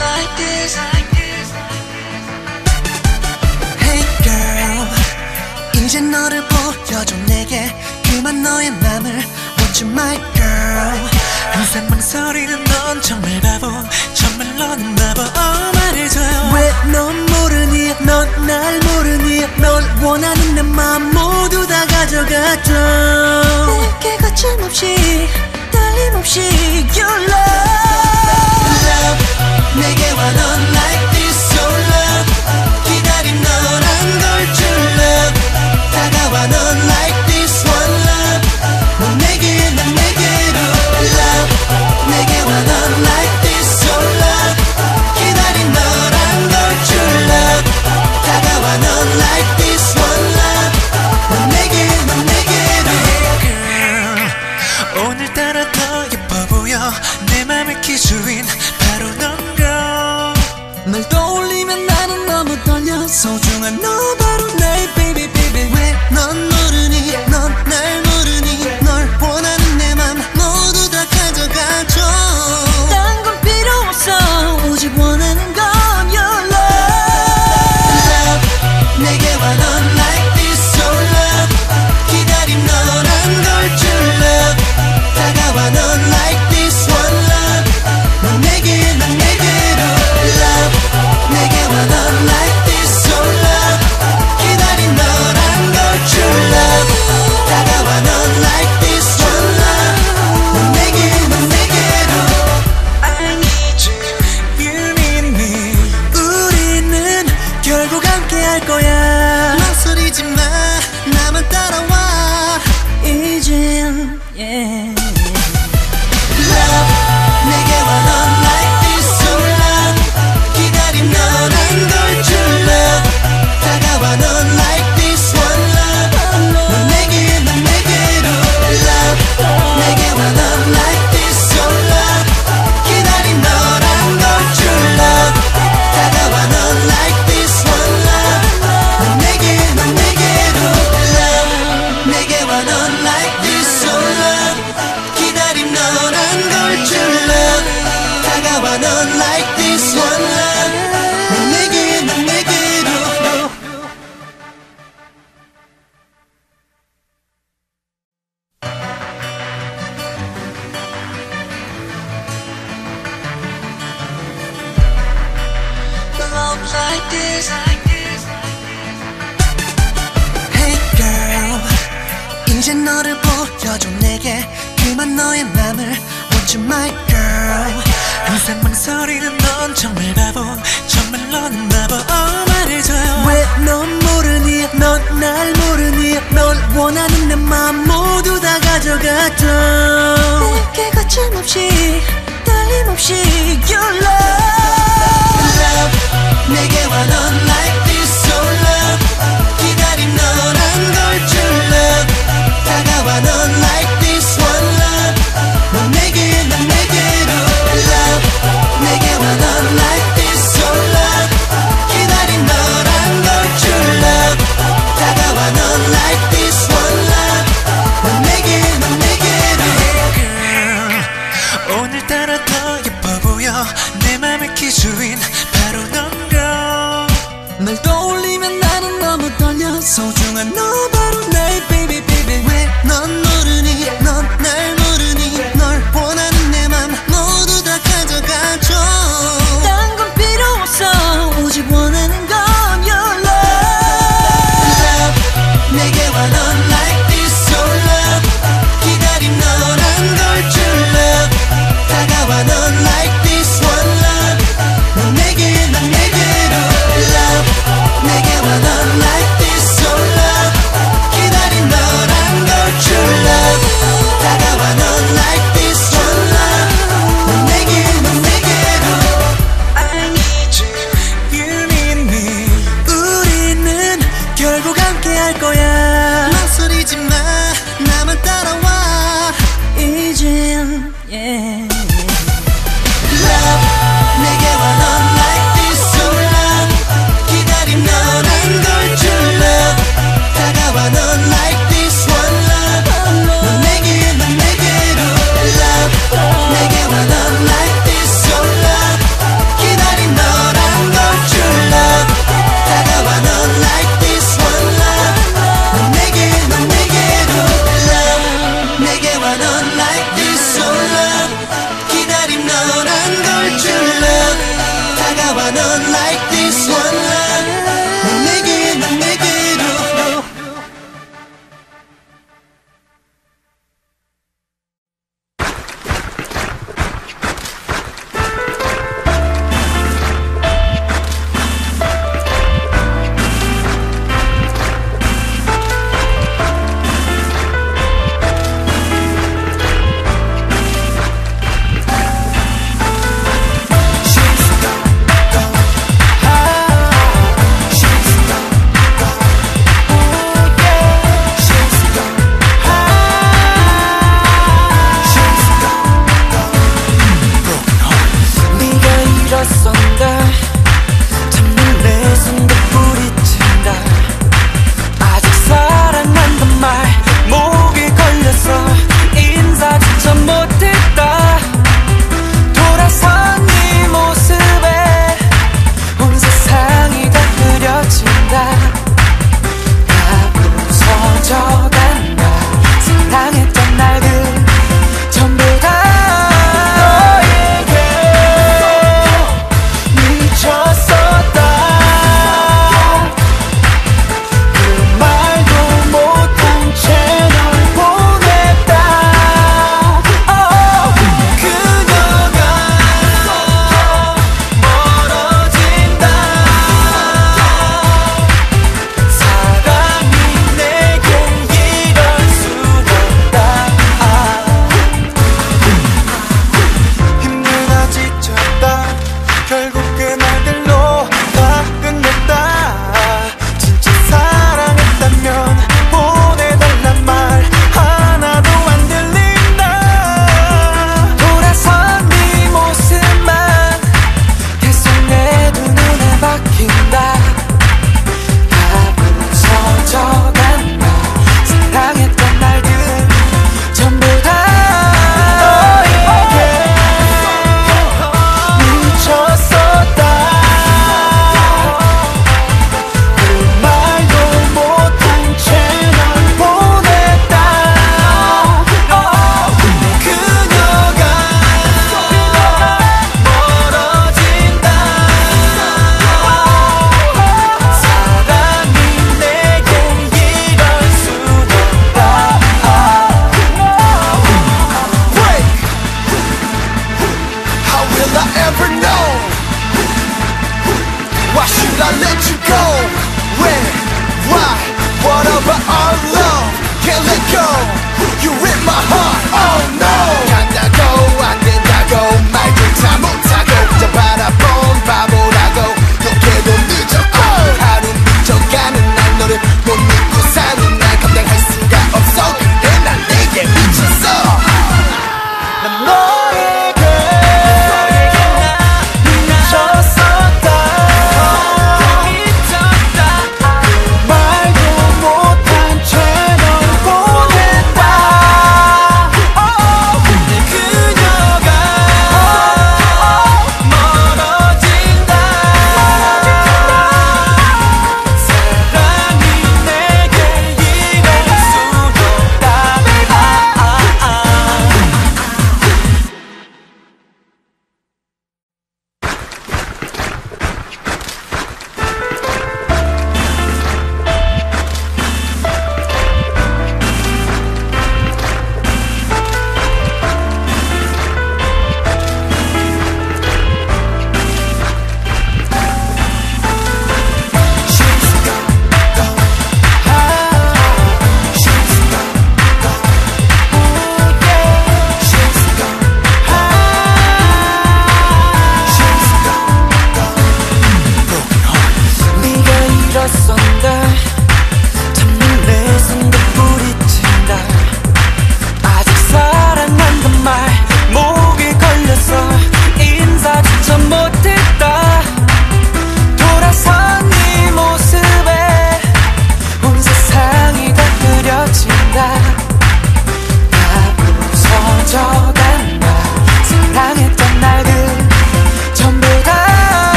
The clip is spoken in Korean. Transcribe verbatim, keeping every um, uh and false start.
like this. Hey girl, 이제 너를 보여줘 내게 그만 너의 맘을 Want you my girl. 항상 망설이는 넌 정말 바보, 정말 너는 바보. 어 말해줘요. 왜 넌 모르니, 넌 날 모르니. 널 원하는 내 맘 모두 다 가져가줘. 내게 거침없이 떨림없이 Your love, love. 내게 와 넌 like this so love. 기다린 너란 걸 줄 love. 다가와 넌 like this one love. 넌 내게 난 내게로 love. 내게 와 넌 like this so love. 기다린 너란 걸 줄 love. 다가와 넌 like this one love. 넌 내게 넌 내게로 girl. 오늘따라 더 예뻐 보여. 내 맘의 기주인 바로 넌걸. 널 떠올리면 나는 너무 떨려. 소중한 너 바로 내 baby baby. 왜 넌 모르니, 넌 날 모르니. 널 원하는 내 맘 모두 다 가져가줘. 딴 건 필요 없어. 오직 원하는 건 your love, love. 내게 와 넌 like this so love. 기다린 너란 걸 줄 love. 다가와 넌 like this one love. 넌 내게 난 내게로 love. 내게 와 넌 like this so love. 기다린 너란 걸 줄 love. 다가와 넌 like this one love. 넌 내게 넌 내게로 I need you, you need me. 우리는 결국 함께 할 거야. 망설이지 마, 나만 따라와. 이젠 yeah. Love, 내게 와 넌 like this so love. 기다린 너란 걸 줄 love. 다가와 넌 like this one love. 넌 내게 난 내게로 love. 내게 와 넌 like this so love. 기다린 너란 걸 줄 love. 다가와 넌 like this one love. 넌 내게 난 내게로 love. 내게 와 넌 like this so love. 기다린 너란 걸 줄 love. 다가와 넌 like this one love. 넌 내게 난 내게로 Love like this. Hey girl, 이제 너를 보여줘 내게 그만 너의 맘을 Want you my girl. 항상 망설이는 넌 정말 바보, 정말 너는 바보. 어 말해줘요. 왜 넌 모르니, 넌 날 모르니. 널 원하는 내 맘 모두 다 가져가줘. 내게 거침없이 떨림없이 Your love, love. 내게 와 넌 like this so love. 기다린 너란 걸 줄 love. 다가와 넌 like this one love. 넌 내게 난 내게로 love. 내게 와 넌 like this so love. 기다린 너란 걸 줄 love. 다가와 넌 like this one love. 넌 내게 난 내게로 girl. 오늘따라 더 예뻐 보여. 내 맘의 기주인 바로 넌걸. 널 떠올리면 나는 너무 떨려. 소중한 너 바로 내 baby baby. 왜 넌 모르니, 넌 날 모르니. 널 원하는 내 맘 모두 다 가져가줘. 딴 건 필요 없어. 오직 원하는 건 your love, love. 내게 와 넌 like this so love. 기다린 너란 걸 줄 love. 다가와 넌 like this one love. 넌 내게 난 내게로 love. 내게 와 넌 like this so love. 기다린 너란 걸 줄 love. 다가와 넌 like this one love. 넌 내게 넌 내게로 I need you, you need me. 우리는 결국 함께 할 거야. 망설이지 마, 나만 따라와. 이젠 yeah.